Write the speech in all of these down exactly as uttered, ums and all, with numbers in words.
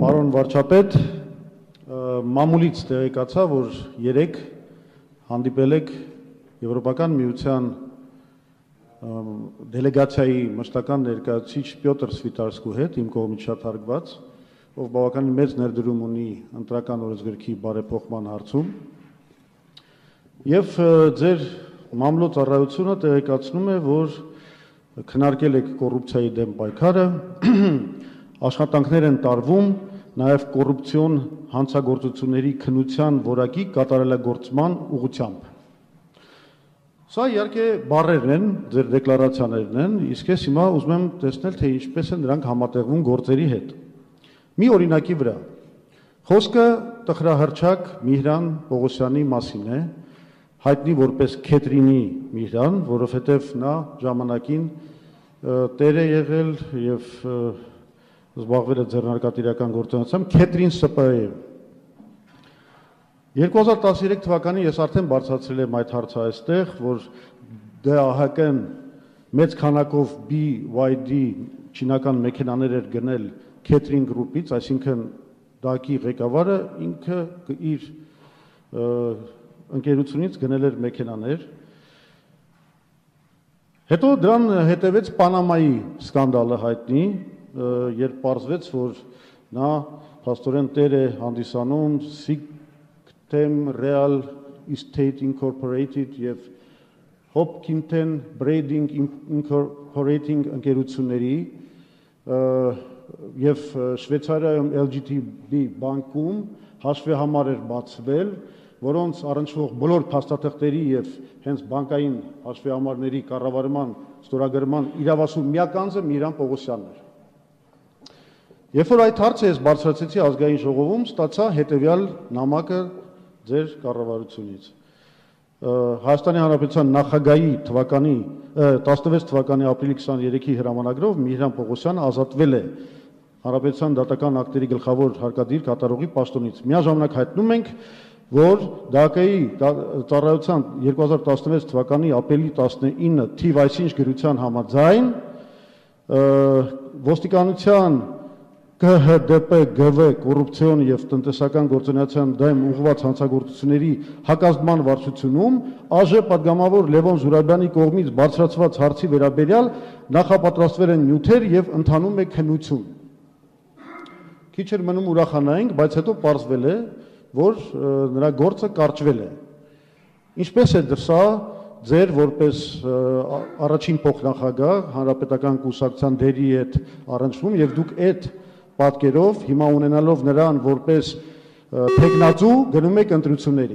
Պարոն վարչապետ, մամուլից տեղեկացա, որ երեք հանդիպել եք Եվրոպական միության դելեգացիայի մշտական ներկայացուցիչ Պյոտր Սվիտարսկու հետ, իմ կողմից շատ հարգված, ով բավականին մեծ ներդրում ունի ընտրական օրենսգրքի բարեփոխման հարցում, եւ ձեր մամլո ծառայությունը տեղեկացնում է, որ քննարկել եք կոռուպցիայի դեմ պայքարը, աշխատանքներ են տարվում նաև կոռուպցիոն հանցագործությունների քննության որակի կատարելագործման ուղղությամբ։ Սա իհարկե բառերն են, ձեր դեկլարացիաներն են, իսկ ես հիմա ուզում եմ տեսնել, թե ինչպես են դրանք համատեղվում գործերի հետ։ Մի օրինակի վրա խոսքը տխրահռչակ Միհրան Պողոսյանի մասին է, հայտնի որպես Քետրինի Միհրան, որովհետև նա ժամանակին տեր է եղել եւ զբաղվել է ձեռնարկատիրական գործունեությամբ Քետրին Ս Պ Է։ երկու հազար տասներեք թվականին ես արդեն բարձրացրել եմ այդ հարցը այստեղ, որ Դե Ահ Կն մեծ քանակով B Y D չինական մեքենաներ էր գնել Քետրին գրուպից, այսինքն ԴԱԿ-ի ղեկավարը ինքը իր ընկերությունից գնել էր մեքենաներ։ Հետո դրան հետևեց Պանամայի սկանդալը հայտնի, երբ պարզվեց, որ նա փաստորեն տեր է հանդիսանում Sictem Real Estate Incorporated եւ Hopkinton Brading Incorporating ընկերությունների եւ Շվեյցարիայում L G T B բանկում հաշվեհամար էր բացվել, որոնց առնչվող բոլոր փաստաթղթերի եւ հենց բանկային հաշվեհամարների կառավարման ստորագրման իրավասու միակ անձը Միհրան Պողոսյանն էր։ Երբ որ այդ հարցը ես բարձրացրեցի ազգային ժողովում, ստացա հետեւյալ նամակը ձեր կառավարությունից։ Հայաստանի Հանրապետության նախագահի թվականի տասնվեց թվականի ապրիլի քսաներեքի հրամանագրով Միհրան Պողոսյանը ազատվել է Հանրապետության դատական ակտերի գլխավոր հարկադիր կատարողի պաշտոնից։ Միաժամանակ հայտնում ենք, որ ԴԱԿ-ի ծառայության երկու հազար տասնվեց թվականի ապրիլի տասնինը թիվ այսինչ գրության համաձայն ոստիկանության K H D P G V կոռուպցիոն եւ տնտեսական գործունեության դեմ ուղղված հանցագործությունների հակազդման վարչությունում Ա Ժ պատգամավոր Լևոն Զուրաբյանի կողմից բարձրացված հարցի վերաբերյալ նախապատրաստվել են նյութեր եւ ընթանում է քննություն։ Քիչ էր մնում ուրախանայինք, բայց հետո պարզվել է, որ նրա գործը կարճվել է։ Ինչպես է դրսա ձեր որպես առաջին փոխնախագահ հանրապետական կուսակցության դերի հետ առնչվում եւ դուք այդ պատկերով հիմա ունենալով նրան որպես թեկնածու գնում եք ընտրությունների։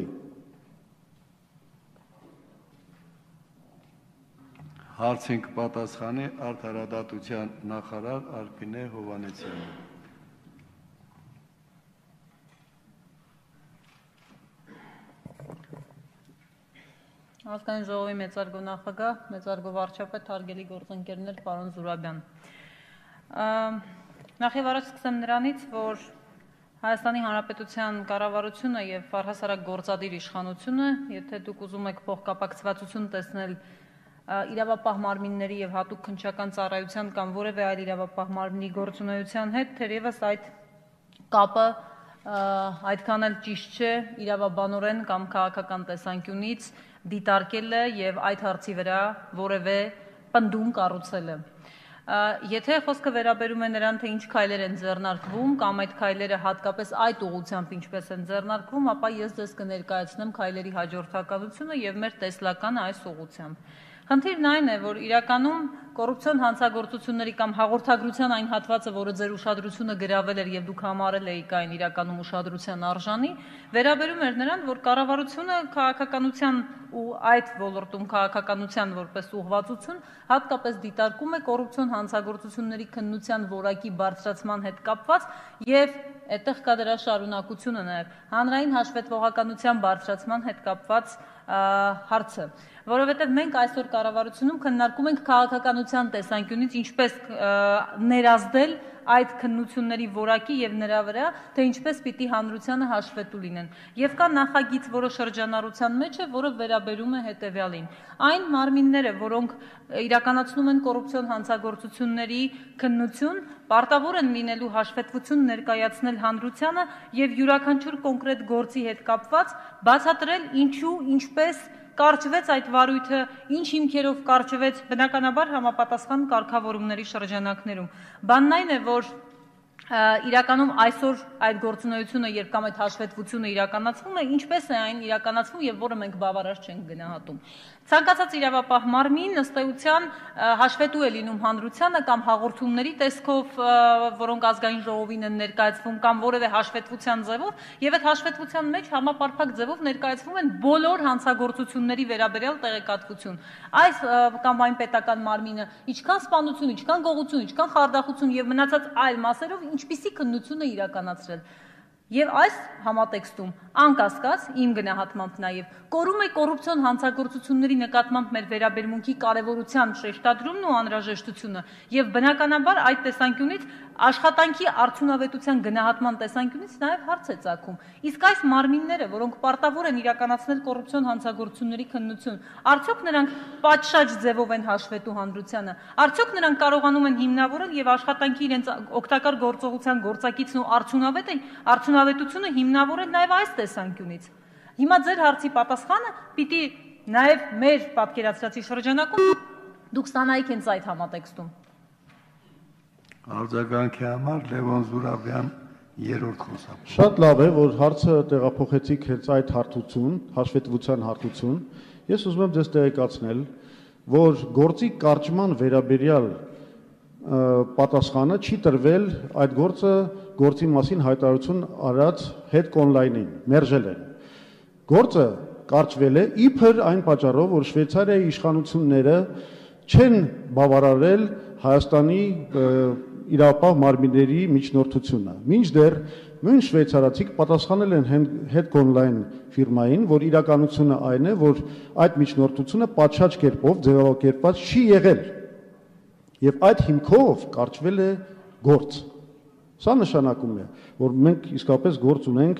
Հարցին կպատասխանի Արդարադատության նախարար Արփինե Հովհաննիսյանը։ Ազգային ժողովի մեծարգո նախագահ, մեծարգո վարչապետ, հարգելի գործընկերներ, պարոն Զուրաբյան։ Նախ եւ առաջ սկսեմ նրանից, որ Հայաստանի Հանրապետության կառավարությունը եւ առհասարակ գործադիր իշխանությունը, եթե դուք ուզում եք փոխկապակցվածություն տեսնել իրավապահ մարմինների եւ հատուկ քննչական ծառայության կամ որևէ այլ իրավապահ մարմնի գործունեության հետ, թերևս այդ կապը այդքան էլ ճիշտ չէ իրավաբանորեն կամ քաղաքական տեսանկյունից դիտարկելը եւ այդ հարցի վրա որևէ պնդում կառուցելը։ Եթե խոսքը վերաբերում է նրան, թե ինչ քայլեր են ձեռնարկվում կամ այդ քայլերը հատկապես այդ ուղղությամբ ինչպես են ձեռնարկվում, ապա ես ձեզ կներկայացնեմ քայլերի հաջորդականությունը եւ մեր տեսլականը այս ուղղությամբ։ Խնդիրն այն է, որ իրականում կոռուպցիոն հանցագործությունների կամ հաղորդագրության այն հատվածը, որը ձեր ուշադրությունը գրավել էր եւ դուք համարել եք այն իրականում ուշադրության արժանի, վերաբերում էր նրան, որ կառավարությունը քաղաքականության ու այդ ոլորտում քաղաքականության որպես ուղղվածություն հատկապես դիտարկում է կոռուպցիոն հանցագործությունների քննության որակի բարձրացման հետ կապված եւ այդտեղ կա դրա շարունակությունը նաեւ հանրային հաշվետվողականության բարձրացման հետ կապված հարցը։ որովհետև մենք այսօր կառավարությունում քննարկում ենք քաղաքականության տեսանկյունից ինչպես ներազդել այդ քննությունների որակի եւ նրա վրա, թե ինչպես պիտի հանրությանը հաշվետու լինեն։ Եվ կա նախագիծ, որը շրջանառության մեջ է, որը վերաբերում է հետեւյալին. այն մարմինները, որոնք իրականացնում են կոռուպցիոն հանցագործությունների քննություն, պարտավոր են լինելու հաշվետվություն ներկայացնել հանրությանը եւ յուրաքանչյուր կոնկրետ գործի հետ կապված բացատրել ինչու, ինչպես կարճվեց այդ վարույթը, ինչ հիմքերով կարճվեց, բնականաբար համապատասխան կարգավորումների շրջանակներում։ Բանն այն է, որ իրականում այսօր այդ գործունեությունը, երբ կամ այդ հաշվետվությունը իրականացվում է, ինչպես է այն իրականացվում եւ որը մենք բավարար չենք գնահատում։ Ցանկացած իրավապահ մարմին ըստ էության հաշվետու է լինում հանրությանը կամ հաղորդումների տեսքով, որոնք ազգային ժողովին են ներկայացվում կամ որևէ հաշվետվության ձևով, եւ այդ հաշվետվության մեջ համապարփակ ձևով ներկայացվում են բոլոր հանցագործությունների վերաբերյալ տեղեկատվություն։ Այս կամ այն պետական մարմինը ինչքան սպանություն, ինչքան գողություն, ինչքան խարդախություն եւ մնացած այլ մասերով ինչպիսի քննություն է իրականացրել։ Եվ այս համատեքստում անկասկած իմ գնահատմամբ նաև կորում է կոռուպցիոն հանցագործությունների նկատմամբ մեր վերաբերմունքի կարևորության շեշտադրումն ու անհրաժեշտությունը եւ բնականաբար այդ տեսանկյունից աշխատանքի արդյունավետության գնահատման տեսանկյունից նաև հարց է ծագում։ Իսկ այս մարմինները, որոնք պարտավոր են իրականացնել կոռուպցիոն հանցագործությունների քննություն, արդյոք նրանք պատշաճ ձևով են հաշվետու հանրությանը, արդյոք նրանք կարողանում են հիմնավորել եւ աշխատանքի իրենց օգտակար գործողության գործակիցն ու արդյունավետ են արդյունավետությունը հիմնավորել նաև այս տեսանկյունից։ Հիմա ձեր հարցի պատասխանը պիտի նաև մեր պատկերացրածի շրջանակում դուք ստանայիք հենց այդ համատեքստում։ Արձագանքի համար Լևոն Զուրաբյան երրորդ խոսափոխ։ Շատ լավ է, որ հարցը տեղափոխեցիք հենց այդ հարթություն, հաշվետվության հարթություն։ Ես ուզում եմ ձեզ տեղեկացնել, որ գործի կարճման վերաբերյալ պատասխանը չի տրվել այդ գործը գործի մասին հայտարարություն արած հետ օնլայնին, մերժել են։ Գործը կարճվել է իբր այն պատճառով, որ Շվեյցարիայի իշխանությունները չեն բավարարել Հայաստանի իրավապահ մարմինների միջնորդությունը։ Մինչդեռ նույն շվեյցարացիք պատասխանել են հետ օնլայն ֆիրմային, որ իրականությունը այն է, որ այդ միջնորդությունը պատշաճ կերպով ձևակերպված չի եղել։ Եվ այդ հիմքով կարճվել է գործ։ Սա նշանակում է, որ մենք իսկապես գործ ունենք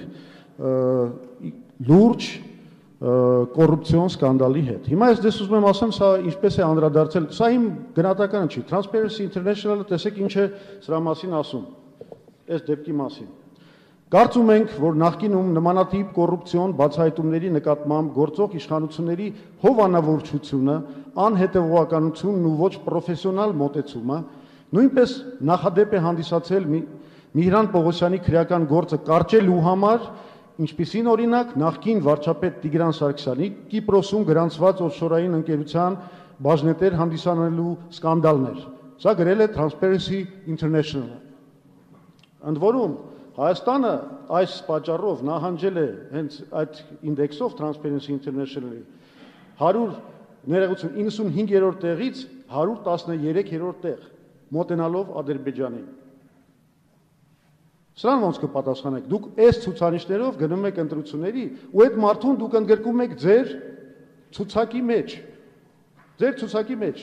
լուրջ կոռուպցիոն սկանդալի հետ։ Հիմա ես դες ուզում եմ ասեմ, սա ինչպես է անդրադարձել, սա իմ գնահատականը չի, Transparency International-ը տեսեք ինչ է սրա մասին ասում, այս դեպքի մասին։ Կարծում ենք, որ նախկինում նմանատիպ կոռուպցիոն բացահայտումների նկատմամբ գործող իշխանությունների հովանավորչությունը, անհետևողականությունն ու ոչ պրոֆեսիոնալ մոտեցումը նույնպես նախադեպ է հանդիսացել Միհրան Պողոսյանի քրեական գործը կարճելու համար, ինչպիսին օրինակ նախկին վարչապետ Տիգրան Սարգսյանի Կիպրոսում գրանցված օֆշորային ընկերության բաժնետեր հանդիսանալու սկանդալներ։ Սա գրել է Transparency International-ը։ Ընդ որում Հայաստանը այս պատճառով նահանջել է հենց այդ ինդեքսով Transparency International-ի հարյուր ներողություն իննսունհինգերորդ տեղից հարյուր տասներեքերորդ տեղ, մոտենալով Ադրբեջանին։ Սրան ոնց կպատասխանեք, դուք այս ցուցանիշներով գնում եք ընտրությունների ու այդ մարդուն դուք ընդգրկում եք ձեր ցուցակի մեջ, ձեր ցուցակի մեջ։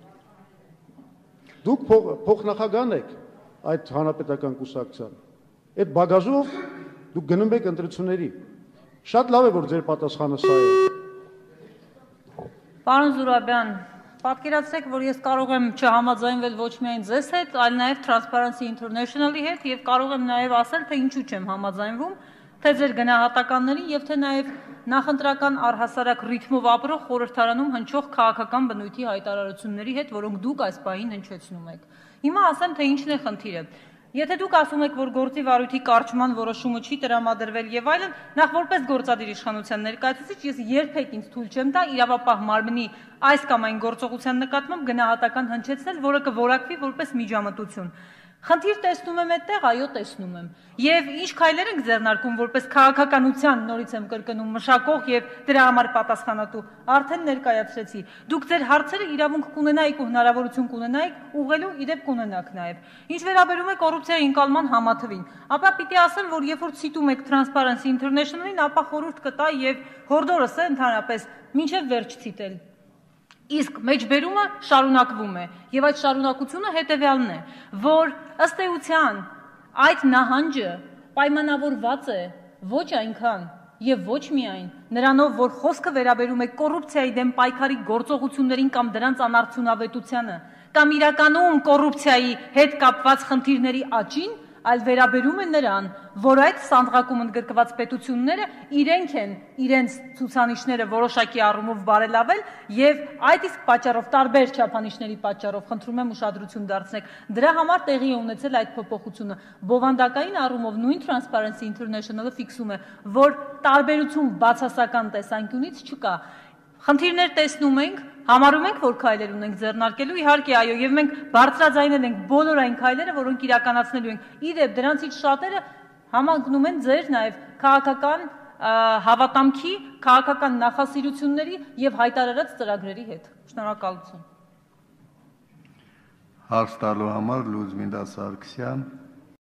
Դուք փոխնախագահ եք այդ հանրապետական կուսակցության։ Այդ բագաժով դուք գնում եք ընտրությունների։ Շատ լավ է, որ ձեր պատասխանը սա է։ Պարոն Զուրաբյան, պատկերացրեք, որ ես կարող եմ չհամաձայնվել ոչ միայն ձեզ հետ, այլ նաև Transparency International-ի հետ եւ կարող եմ նաև ասել, թե ինչու չեմ համաձայնվում, թե ձեր գնահատականների եւ թե նաև նախընտրական առհասարակ ռիթմով ապրող խորհրդարանում հնչող քաղաքական բնույթի հայտարարությունների հետ, որոնք դուք այս պահին հնչեցնում եք։ Հիմա ասեմ, թե ինչն է խնդիրը։ Եթե դուք ասում եք, որ գործի վարույթի կարճման որոշումը չի տրամադրվել եւ այլն, նախ որպես գործադիր իշխանության ներկայացուցիչ ես երբեք ինձ թույլ չեմ տա իրավապահ մարմնի այս կամ այն գործողության նկատմամբ գնահատական հնչեցնել, որը կորակվի որպես միջամտություն։ Խնդիր տեսնում եմ այդտեղ, այո, տեսնում եմ։ Եվ ինչ քայլեր ենք ձեռնարկում որպես քաղաքականության, նորից եմ կրկնում, մշակող եւ դրա համար պատասխանատու, արդեն ներկայացրեցի։ Դուք ձեր հարցերը իրավունք կունենայիք ու հնարավորություն կունենայիք ուղղելու իդեպ կունենաք նաեւ։ Ինչ վերաբերում է կոռուպցիայի ընկալման համաթվին, ապա պիտի ասեմ, որ երբ որ ցիտում եք Transparency International-ին, ապա խորհուրդ կտա եւ հորդորս է ընդհանրապես մինչեւ վերջ ցիտել Իսկ մեջբերումը շարունակվում է եւ այդ շարունակությունը հետեւյալն է, որ ըստ էության այդ նահանջը պայմանավորված է ոչ այնքան եւ ոչ միայն նրանով, որ խոսքը վերաբերում է կոռուպցիայի դեմ պայքարի գործողություններին կամ դրանց անարդյունավետությանը, կամ իրականում կոռուպցիայի հետ կապված խնդիրների աճին, այլ վերաբերում է նրան, որ այդ սանդղակում ընդգրկված պետությունները իրենք են իրենց ցուցանիշները որոշակի առումով բարելավել եւ այդ իսկ պատճառով տարբեր չափանիշների պատճառով խնդրում եմ ուշադրություն դարձնեք դրա համար տեղի է ունեցել այդ փոփոխությունը բովանդակային առումով նույն Transparency International-ը ֆիքսում է որ տարբերություն բացասական տեսանկյունից չկա խնդիրներ տեսնում ենք Համարում ենք, որ քայլեր ունենք ձեռնարկելու, իհարկե այո, եւ մենք բարձրաձայնել ենք բոլոր այն քայլերը, որոնք իրականացնելու ենք։ Իդեպ դրանցից շատերը համընկնում են ձեր նաեւ քաղաքական հավատամքի, քաղաքական նախասիրությունների եւ հայտարարած ծրագրերի հետ։ Շնորհակալություն։ Հարց տալու համար Լուզմինդա Սարգսյան